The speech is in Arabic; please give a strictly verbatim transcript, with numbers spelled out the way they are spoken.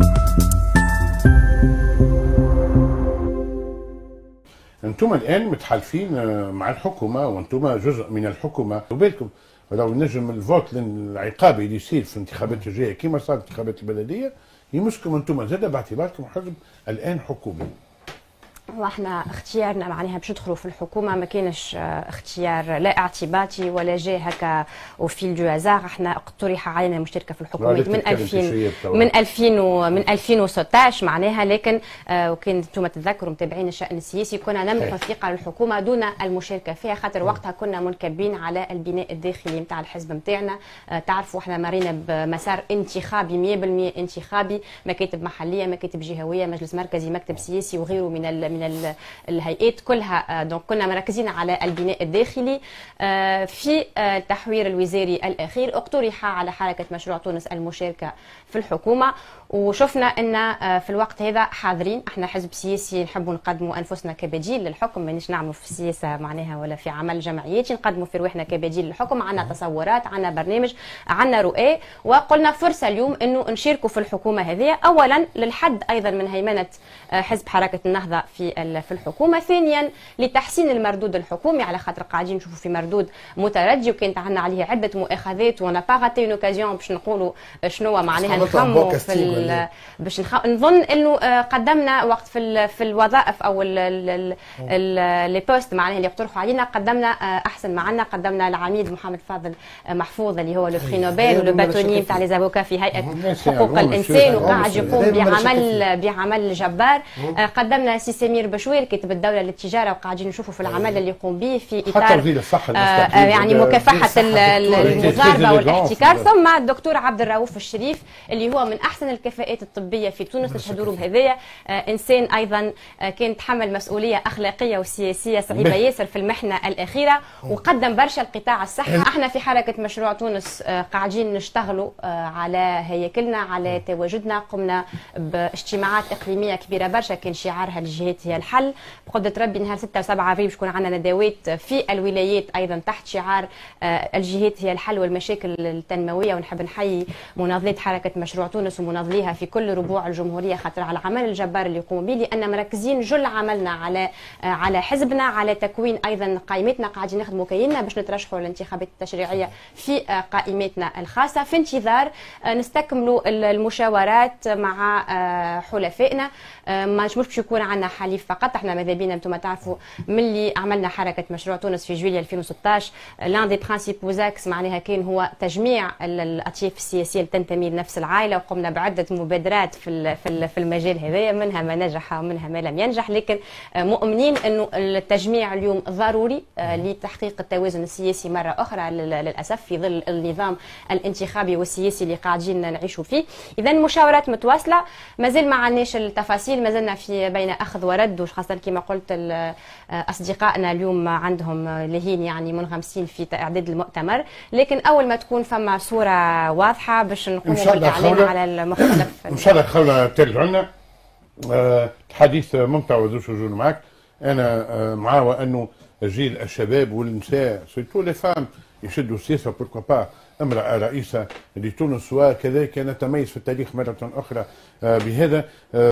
انتم الان متحالفين مع الحكومه وانتم جزء من الحكومه وبالكم ولو نجم الفوت العقابي اللي يصير في الانتخابات الجايه كما صار الانتخابات البلديه يمسكم انتم زاد باعتباركم حزب الان حكومي. واحنا اختيارنا معناها باش ندخلوا في الحكومه ما كانش اختيار لا اعتباطي ولا جاي هكا وفيل دو هازار. احنا اقترح علينا المشاركه في الحكومه من ألفين من ألفين من ألفين وستطاش معناها، لكن آه وكان انتم تتذكروا متابعين الشان السياسي كنا نمنح ثقه للحكومه دون المشاركه فيها، خاطر وقتها كنا منكبين على البناء الداخلي نتاع الحزب نتاعنا. آه تعرفوا احنا مرينا بمسار انتخابي مية بالمية انتخابي، مكاتب محليه مكاتب جهويه مجلس مركزي مكتب سياسي وغيره من ال من الهيئات كلها. دونك كنا مركزين على البناء الداخلي. في التحوير الوزاري الاخير اقترح على حركه مشروع تونس المشاركه في الحكومه، وشفنا ان في الوقت هذا حاضرين. احنا حزب سياسي نحبوا نقدموا انفسنا كبديل للحكم، مانيش نعملوا في السياسه معناها ولا في عمل جمعياتي، نقدموا في رواحنا كبديل للحكم. عندنا تصورات عندنا برنامج عندنا رؤى، وقلنا فرصه اليوم انه نشاركوا في الحكومه هذه، اولا للحد ايضا من هيمنه حزب حركه النهضه في في الحكومه، ثانيا لتحسين المردود الحكومي على خاطر قاعدين نشوفوا في مردود متردي وكانت عندنا عليه عده مؤاخذات وانا با غاتي اون اوكازيون باش نقولوا شنو معناها نخموا في باش نخ... نظن انه قدمنا وقت في في الوظائف او لي بوست معناها اللي يقترحوا علينا قدمنا احسن ما عندنا. قدمنا العميد محمد فاضل محفوظ اللي هو لو بري نوبل ولو باتوني نتاع لي زافوكا في هيئه حقوق الانسان وقاعد يقوم بعمل بعمل جبار. قدمنا سي سمير بشوير كاتب الدوله للتجاره وقاعدين نشوفوا في العمل اللي يقوم به في اطار آه يعني مكافحه المضاربه والاحتكار. ثم الدكتور عبد الرؤوف الشريف اللي هو من احسن الكفاءات الطبيه في تونس نشهدوا له بهذايا. آه انسان ايضا آه كان تحمل مسؤوليه اخلاقيه وسياسيه صعيبه ياسر في المحنه الاخيره وقدم برشا القطاع الصحي. احنا في حركه مشروع تونس آه قاعدين نشتغلوا آه على هيكلنا على تواجدنا. قمنا باجتماعات اقليميه كبيره برشا كان شعارها الجهات هي الحل. بقدره ربي نهار ستة وسبعة افريل بتكون عندنا ندوات في الولايات ايضا تحت شعار الجهات هي الحل والمشاكل التنمويه، ونحب نحيي مناضلات حركه مشروع تونس ومناضليها في كل ربوع الجمهوريه خاطر على العمل الجبار اللي يقوموا به، لان مركزين جل عملنا على على حزبنا على تكوين ايضا قائمتنا. قاعدين نخدموا كينا باش نترشحوا للانتخابات التشريعيه في قائمتنا الخاصه في انتظار نستكملوا المشاورات مع حلفائنا. ما نجموش باش يكون عندنا حليف فقط، احنا ماذا بينا انتم تعرفوا ملي عملنا حركه مشروع تونس في جويلية ألفين وستطاش لان دي برانسيبوز اكس معناها كان هو تجميع الاطياف السياسيه اللي تنتمي لنفس العائله، وقمنا بعده مبادرات في في المجال هذايا، منها ما نجح ومنها ما لم ينجح، لكن مؤمنين انه التجميع اليوم ضروري لتحقيق التوازن السياسي مره اخرى للاسف في ظل النظام الانتخابي والسياسي اللي قاعدين نعيشوا فيه. اذا المشاورات متواصله، مازال ما عندناش التفاصيل، مازلنا في بين اخذ ورد، وخاصه كما قلت اصدقائنا اليوم عندهم لهين يعني منغمسين في اعداد المؤتمر، لكن اول ما تكون فما صوره واضحه باش نقوموا بالاعلان على المختلف. ان شاء الله خوله ترجعوا لنا. أه الحديث ممتع وذو شجون معك. انا أه معاه انه جيل الشباب والنساء سيرتو لي فام يشدوا السياسه بوركوا با امراه رئيسه لتونس، وكذلك نتميز في التاريخ مره اخرى أه بهذا. أه